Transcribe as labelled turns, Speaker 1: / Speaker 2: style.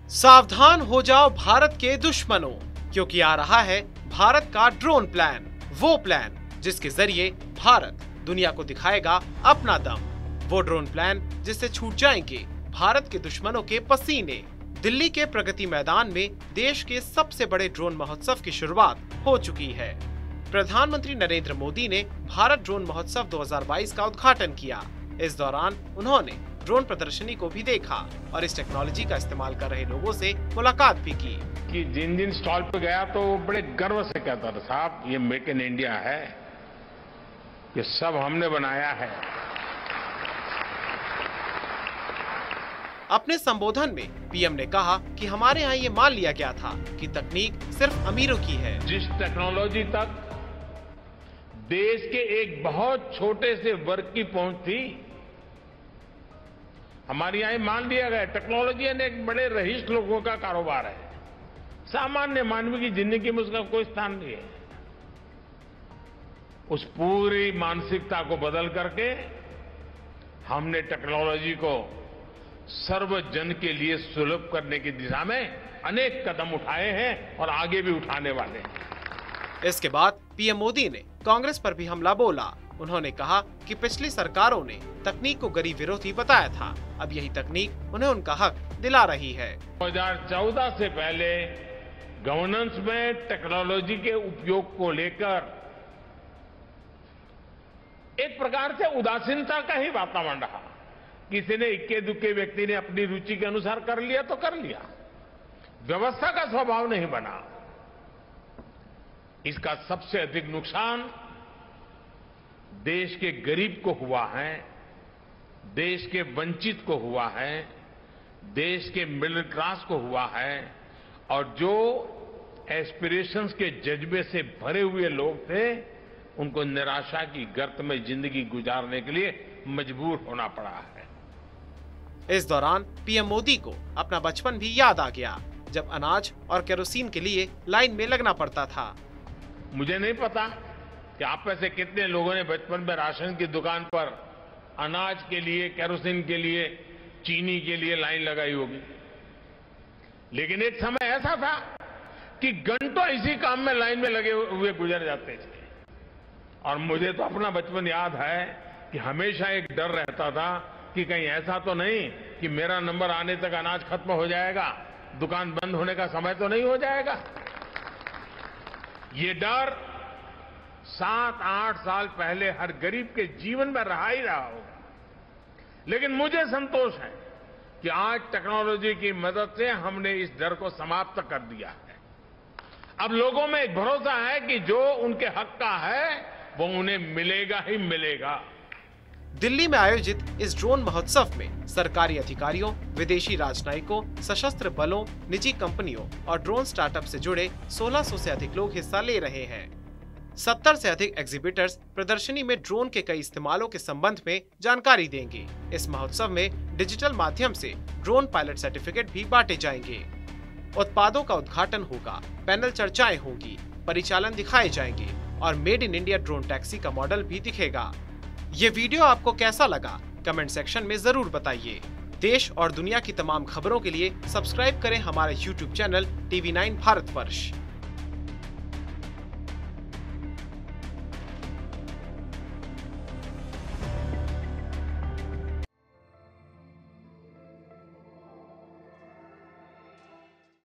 Speaker 1: सावधान हो जाओ भारत के दुश्मनों, क्योंकि आ रहा है भारत का ड्रोन प्लान। वो प्लान जिसके जरिए भारत दुनिया को दिखाएगा अपना दम। वो ड्रोन प्लान जिससे छूट जाएंगे भारत के दुश्मनों के पसीने। दिल्ली के प्रगति मैदान में देश के सबसे बड़े ड्रोन महोत्सव की शुरुआत हो चुकी है। प्रधानमंत्री नरेंद्र मोदी ने भारत ड्रोन महोत्सव 2022 का उद्घाटन किया। इस दौरान उन्होंने ड्रोन प्रदर्शनी को भी देखा और इस टेक्नोलॉजी का इस्तेमाल कर रहे लोगों से मुलाकात भी की।
Speaker 2: कि जिन जिन स्टॉल पे गया तो वो बड़े गर्व से कहता था, साहब ये मेक इन इंडिया है, ये सब हमने बनाया है।
Speaker 1: अपने संबोधन में पीएम ने कहा कि हमारे यहाँ ये मान लिया गया था कि तकनीक सिर्फ अमीरों की है।
Speaker 2: जिस टेक्नोलॉजी तक देश के एक बहुत छोटे से वर्ग की पहुंच थी, हमारे यहाँ मान लिया गया टेक्नोलॉजी एक बड़े रईस लोगों का कारोबार है। सामान्य मानव की जिंदगी में उसका कोई स्थान नहीं है। उस पूरी मानसिकता को बदल करके हमने टेक्नोलॉजी को सर्वजन के लिए सुलभ करने की दिशा में अनेक कदम उठाए हैं और आगे भी उठाने वाले हैं।
Speaker 1: इसके बाद पीएम मोदी ने कांग्रेस पर भी हमला बोला। उन्होंने कहा कि पिछली सरकारों ने तकनीक को गरीब विरोधी बताया था, अब यही तकनीक उन्हें उनका हक दिला रही है।
Speaker 2: 2014 से पहले गवर्नेंस में टेक्नोलॉजी के उपयोग को लेकर एक प्रकार से उदासीनता का ही वातावरण रहा। किसी ने इक्के दुक्के व्यक्ति ने अपनी रुचि के अनुसार कर लिया तो कर लिया, व्यवस्था का स्वभाव नहीं बना। इसका सबसे अधिक नुकसान देश के गरीब को हुआ है, देश के वंचित को हुआ है, देश के मिडिल क्लास को हुआ है और जो एस्पिरेशंस के जज्बे से भरे हुए लोग थे, उनको निराशा की गर्त में जिंदगी गुजारने के लिए मजबूर होना पड़ा है।
Speaker 1: इस दौरान पीएम मोदी को अपना बचपन भी याद आ गया, जब अनाज और केरोसिन के लिए लाइन में लगना पड़ता था।
Speaker 2: मुझे नहीं पता कि आप में से कितने लोगों ने बचपन में राशन की दुकान पर अनाज के लिए, केरोसिन के लिए, चीनी के लिए लाइन लगाई होगी, लेकिन एक समय ऐसा था कि घंटों इसी काम में लाइन में लगे हुए गुजर जाते थे। और मुझे तो अपना बचपन याद है कि हमेशा एक डर रहता था कि कहीं ऐसा तो नहीं कि मेरा नंबर आने तक अनाज खत्म हो जाएगा, दुकान बंद होने का समय तो नहीं हो जाएगा। ये डर 7-8 साल पहले हर गरीब के जीवन में रहा ही रहा होगा, लेकिन मुझे संतोष है कि आज टेक्नोलॉजी की मदद से हमने इस डर को समाप्त कर दिया है। अब लोगों में एक भरोसा है कि जो उनके हक का है वो उन्हें मिलेगा ही मिलेगा।
Speaker 1: दिल्ली में आयोजित इस ड्रोन महोत्सव में सरकारी अधिकारियों, विदेशी राजनयिकों, सशस्त्र बलों, निजी कंपनियों और ड्रोन स्टार्टअप से जुड़े 1600 से अधिक लोग हिस्सा ले रहे हैं। 70 से अधिक एग्जीबिटर्स प्रदर्शनी में ड्रोन के कई इस्तेमालों के संबंध में जानकारी देंगे। इस महोत्सव में डिजिटल माध्यम से ड्रोन पायलट सर्टिफिकेट भी बांटे जाएंगे। उत्पादों का उद्घाटन होगा, पैनल चर्चाएं होंगी, परिचालन दिखाए जाएंगे और made in India drone taxi का मॉडल भी दिखेगा। ये वीडियो आपको कैसा लगा, कमेंट सेक्शन में जरूर बताइए। देश और दुनिया की तमाम खबरों के लिए सब्सक्राइब करें हमारे YouTube चैनल TV9 भारतवर्ष।